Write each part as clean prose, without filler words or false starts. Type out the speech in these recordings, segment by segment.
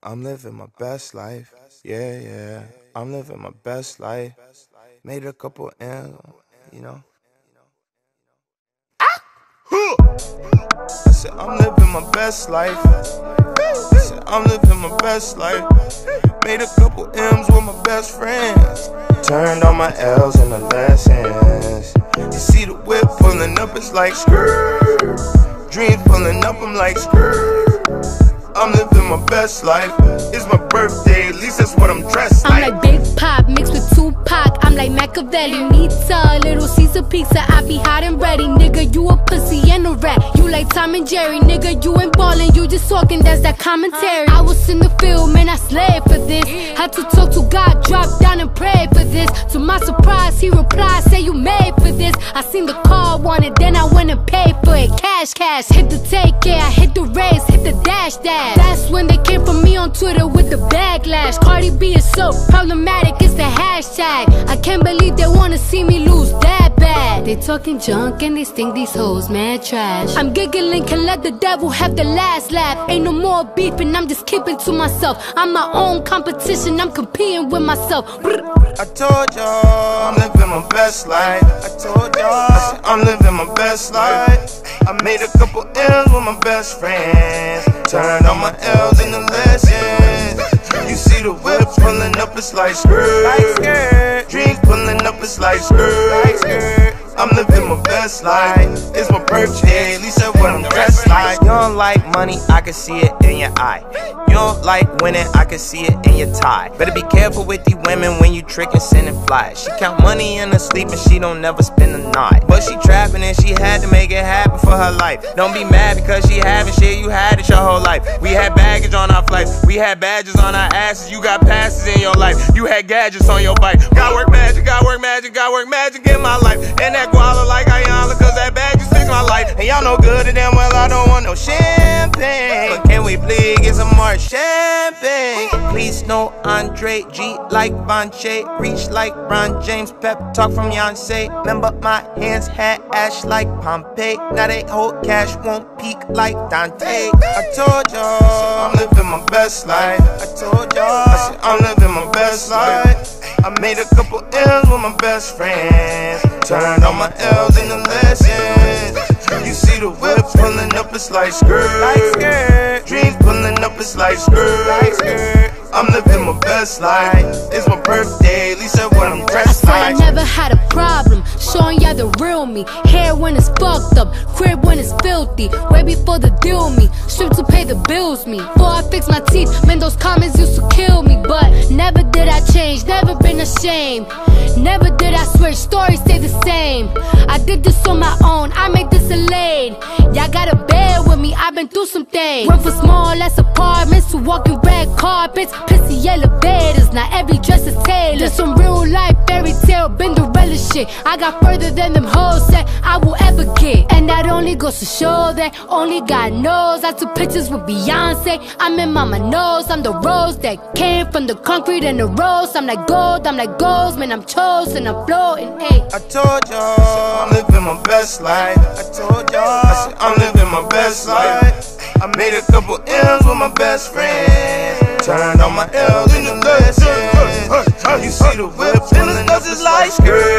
I'm living my best life. Yeah, yeah. I'm living my best life. Made a couple M's, you know. I said, I'm living my best life. I said, I'm living my best life. Made a couple M's with my best friends. Turned all my L's into lessons. You see the whip pulling up, it's like skrrt. Dreams pulling up, I'm like skrrt. I'm living my best life. It's my birthday, at least that's what I'm dressed like. I'm like Big Pop mixed with Tupac. I'm like Makaveli, Nita, Little Caesar pizza. I be hot and ready, nigga. You a pussy and a rat. You like Tom and Jerry, nigga. You ain't ballin', you just talking. That's that commentary. I was in the field, man. I slaved for this. Had to talk to God, drop down and pray for this. To my surprise, he replied, say you made for this. I seen the car, wanted, then I went and paid for it. Cash, cash, hit the take, yeah. I hit the race, hit the dash, dash. That's when they came for me on Twitter with the backlash. Cardi B is so problematic, it's the hashtag. I can't believe they wanna see me lose that bad. They talking junk and they think these hoes mad trash. I'm giggling, can let the devil have the last laugh. Ain't no more beefing, I'm just keeping to myself. I'm my own competition, I'm competing with myself. I told y'all I'm living my best life. I told y'all I said, I'm living my best life. I made a couple M's with my best friends. Turned all my L's into lessons. You see the whip pulling up, it's like skrrt. Dreams pulling up, it's like skrrt. I'm living my best life. It's my birthday, at least that's what I'm dressed like. You don't like money, I can see it in your eye. You don't like winning, I can see it in your tie. Better be careful with these women when you trick and send and fly. She count money in her sleep and she don't never spend the night. But she trapping and she had to make it happen for her life. Don't be mad because she having shit, you had it your whole life. We had baggage on our flights, we had badges on our asses. You got passes in your life, you had gadgets on your bike. Got work magic, got work magic, got work magic in my life. And that guala like Ayala, cause that bag just fixed my life. And y'all know good and damn well I don't want no champagne. But can we please get some more champagne? Please no Andre G like Vonche. Reach like Ron James, pep talk from Beyonce. Remember my hands had ash like Pompeii. Now they hold cash, won't peak like Dante. I told y'all I'm living my best life. I told y'all I said, I'm living my best life. I made a couple M's with my best friends. Turned all my L's into lessons. You see the whip pulling up, it's like skrrt. Dreams pulling up, it's like skrrt. I'm living my best life. It's my birthday, at least that's what I'm dressed like. I never had a problem showing y'all the real me. Hair when it's fucked up, crib when it's filthy. Way before the deal me, strip to pay the bills me. Before I fix my teeth, man, those comments used to kill me. But never did I change, never been ashamed. Never did I switch, stories stay the same. I did this on my own, I made this a lane. Y'all gotta bear with me, I've been through some things. Went from small ass apartments to walking red carpets, pissy elevators, now every dress is tailored. This some real life fairy tale, been the realest shit. I got further than them hoes said I will ever get. And that only goes to show that only God knows. I took pictures with Beyonce, I'm in mama knows. I'm the rose that came from the concrete and the rose. I'm like gold, man, I'm chosen, I'm floating, ayy. I told y'all I'm living my best life. I told y'all I said, I'm living my best life. I made a couple M's with my best friends. Turned all my L's into lessons. You see the whip pulling up, it's like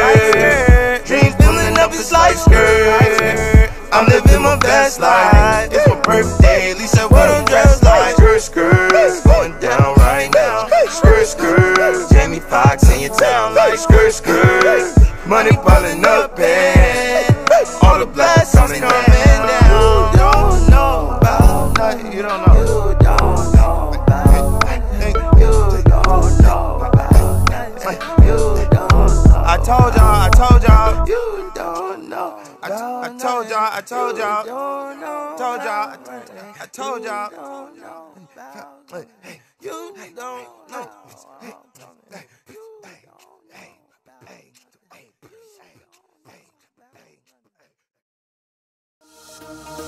skrrt. Dreams pulling up, it's like skrrt. I'm living my best life. It's my birthday, at least that's what I'm dressed like. Skrrt, it's going down right now. Skrrt, skrrt. Jamie Foxx in your town like skrrt, skrrt. Money piling up and all the blacks coming down. You don't know about nothing. You don't know. You don't know about nothing. You don't know about nothing. You don't know. I told y'all. You don't know. I told y'all. I told y'all. I told y'all. You don't know.